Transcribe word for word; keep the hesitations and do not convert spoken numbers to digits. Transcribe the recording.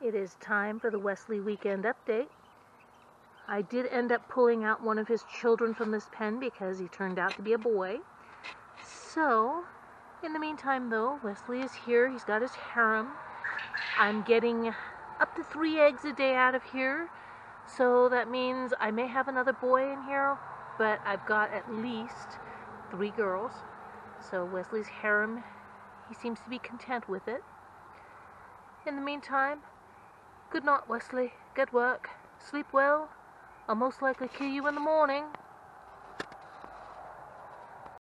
It is time for the Westley weekend update. I did end up pulling out one of his children from this pen because he turned out to be a boy. So, in the meantime though, Westley is here. He's got his harem. I'm getting up to three eggs a day out of here. So that means I may have another boy in here, but I've got at least three girls. So Wesley's harem, he seems to be content with it. In the meantime, good night, Wesley. Good work. Sleep well. I'll most likely kill you in the morning.